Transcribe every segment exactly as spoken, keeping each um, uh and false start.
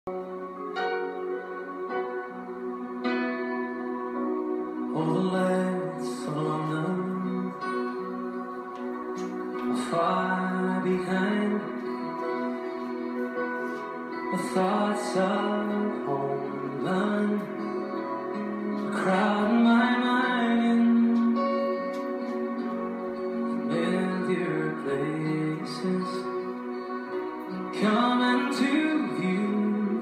All the lights of London are far behind. The thoughts of homeland crowd my mind. Familiar places come into view.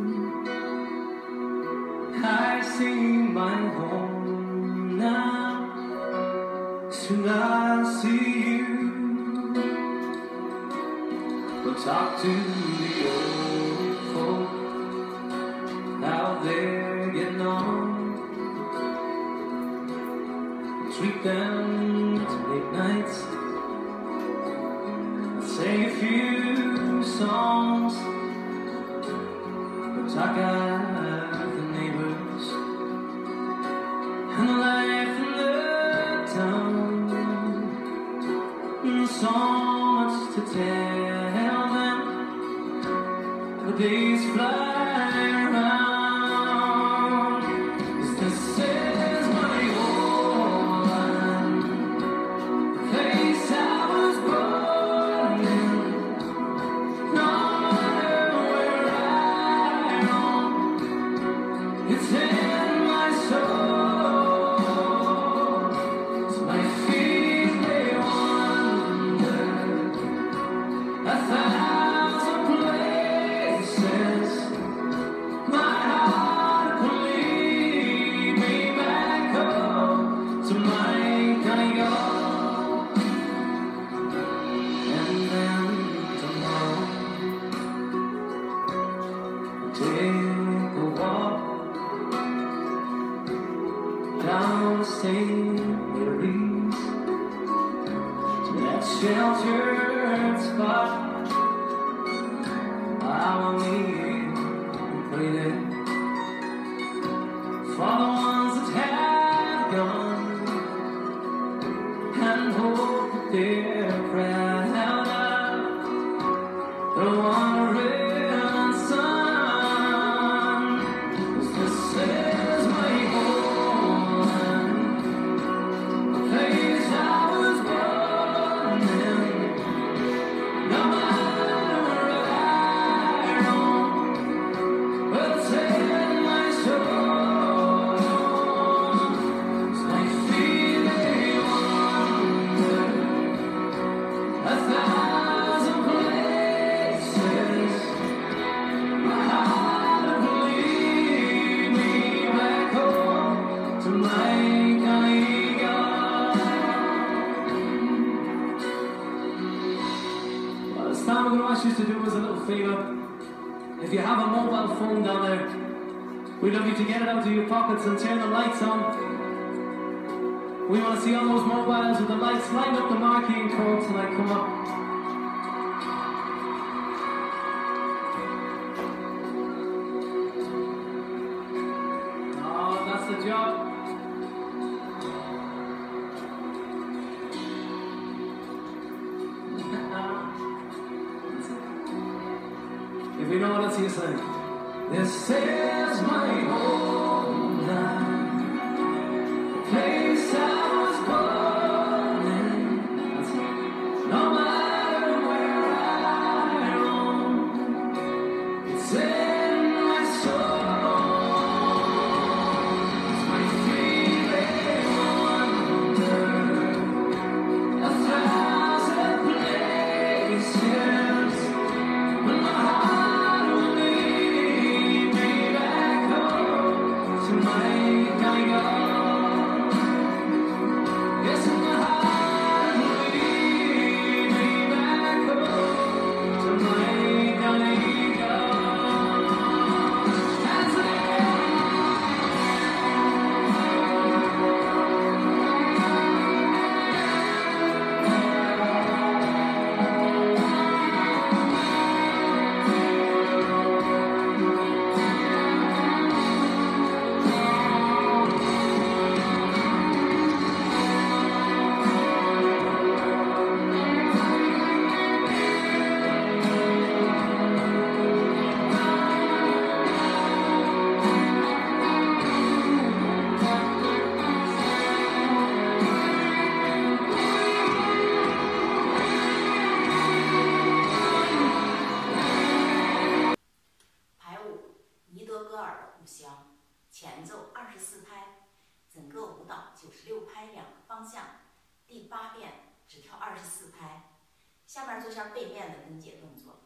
I see my home now, soon I'll see you. We'll talk to the old folk, how they're getting on. Treat them to late nights, sing a few songs, we'll talk out the neighbors and the life in the town. And so much to tell them, the days fly around. 'Cause this is my home, the place I was born in. No matter where I roam, it's in my soul. So my feet they wander a thousand places. My heart will lead me back home to my Calico. And then tomorrow, take a walk down Saint Mary's to that sheltered spot. I will meet and pray there for the ones that have gone, and hope that they're proud of the wandering son. 'Cause this is my home, the place I was born in. No matter where I roam, well, it's in my soul. 'Cause my feet they wander a thousand places. My heart will lead me back home to my Calico. Well, this time we're going to ask you to do us a little favour. If you have a mobile phone down there, we'd love you to get it out of your pockets and turn the lights on. We want to see all those mobiles with the lights light up the marquee code till I come up. Oh, that's the job. If you know what else you sing. This is my homeland, the place I was born in. That's it. No matter where I roam, it's in my soul. It's my feet they wander a thousand places. When my heart will lead me back home 方向。第八遍只跳二十四拍。下面做一下背面的分解动作。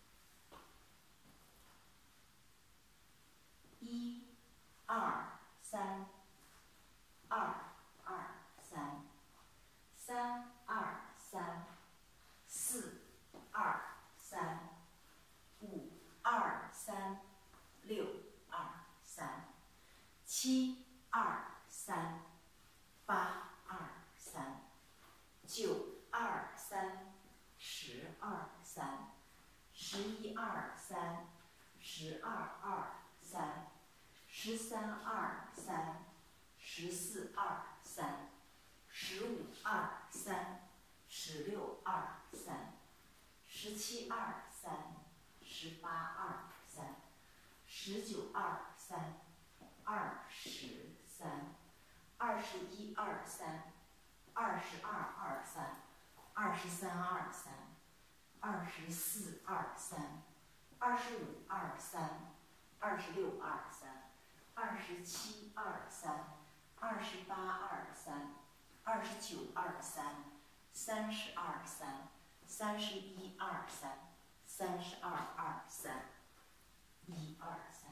一、二、三，二、二、三，三、二、三，四、二、三，五、二、三，六、二、三，七、二、三，八、二、三，九、二、三，十、二、三，十一、二、三，十二、二、三，十三、二、三，十四、二、三，十五、二、三，十六、二、三，十七、二、三，十八、二、三，十九、二、三，二十三，二十一、二、三，二十二、二、三，二十三、二、三，二十四、二、三，二十五、二、三，二十六、二、三，二十七、二、三，二十八、二、三，二十九、二、三，三十二、三，三十一、二、三，三十二、二、三，一、二、三。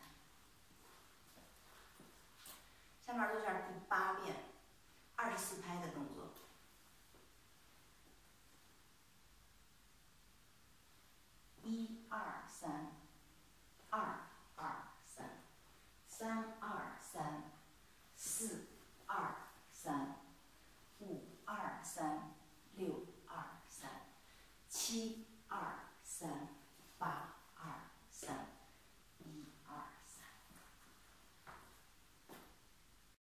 下面做一下第八遍二十四拍的动作。一、二、三，二、二、三，三、二、三，四、二、三，五、二、三，六、二、三，七、